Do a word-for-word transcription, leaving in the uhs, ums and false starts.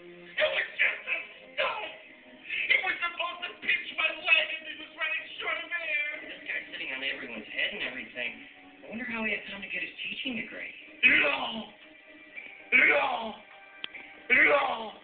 It was just a stunt. He was supposed to pinch my leg as he was running short of air. This guy's sitting on everyone's head and everything. I wonder how he had time to get his teaching degree. No. No. No.